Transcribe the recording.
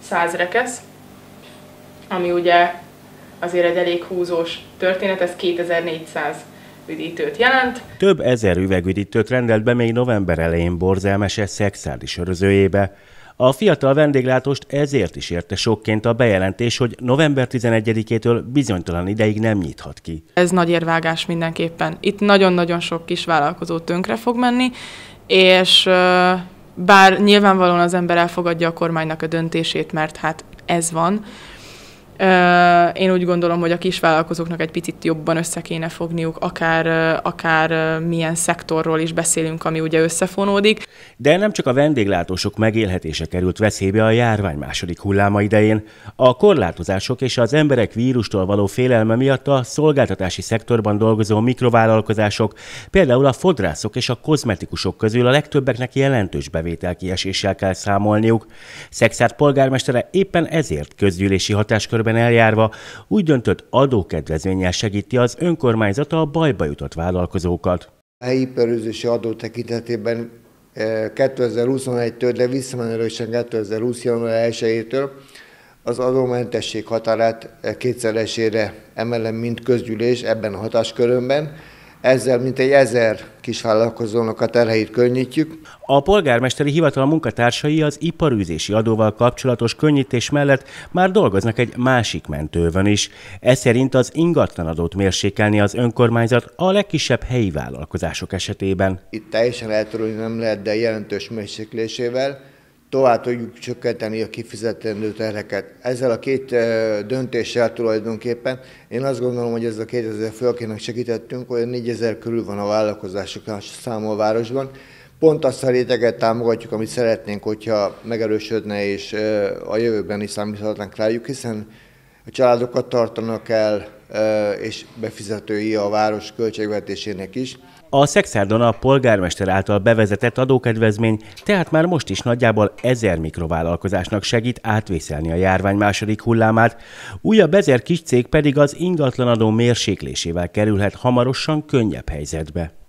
100 rekesz, ami ugye azért egy elég húzós történet, ez 2400 üdítőt jelent. Több ezer üvegüdítőt rendelt be még november elején Borzelmese Szekszárdi sörözőjébe. A fiatal vendéglátóst ezért is érte sokként a bejelentés, hogy november 11-től bizonytalan ideig nem nyithat ki. Ez nagy érvágás mindenképpen. Itt nagyon-nagyon sok kis vállalkozó tönkre fog menni, és bár nyilvánvalóan az ember elfogadja a kormánynak a döntését, mert hát ez van, én úgy gondolom, hogy a kisvállalkozóknak egy picit jobban össze kéne fogniuk, akár milyen szektorról is beszélünk, ami ugye összefonódik. De nem csak a vendéglátósok megélhetése került veszélybe a járvány második hulláma idején. A korlátozások és az emberek vírustól való félelme miatt a szolgáltatási szektorban dolgozó mikrovállalkozások, például a fodrászok és a kozmetikusok közül a legtöbbeknek jelentős bevételkieséssel kell számolniuk. Szekszárd polgármestere éppen ezért közgyűlési hatáskörben eljárva úgy döntött, adókedvezménnyel segíti az önkormányzata a bajba jutott vállalkozókat. A helyi iparűzési adó tekintetében 2021-től, de visszamenőlegesen 2020. január 1-től az adómentesség határát kétszeresére emelem, mint közgyűlés ebben a hatáskörömben. Ezzel mintegy 1000 kisvállalkozónak a terheit könnyítjük. A polgármesteri hivatal munkatársai az iparűzési adóval kapcsolatos könnyítés mellett már dolgoznak egy másik mentővön is. Ez szerint az ingatlanadót mérsékelni az önkormányzat a legkisebb helyi vállalkozások esetében. Itt teljesen eltörölni nem lehet, de jelentős mérséklésével tovább tudjuk csökkenteni a kifizetendő terheket. Ezzel a két döntéssel tulajdonképpen én azt gondolom, hogy ez a 2000 fő, akinek segítettünk, olyan 4000 körül van a vállalkozások száma a városban. Pont azt a réteget támogatjuk, amit szeretnénk, hogyha megerősödne, és a jövőben is számíthatnánk rájuk, hiszen a családokat tartanak el, és befizetői a város költségvetésének is. A Szekszárdon a polgármester által bevezetett adókedvezmény tehát már most is nagyjából 1000 mikrovállalkozásnak segít átvészelni a járvány második hullámát, újabb 1000 kis cég pedig az ingatlanadó mérséklésével kerülhet hamarosan könnyebb helyzetbe.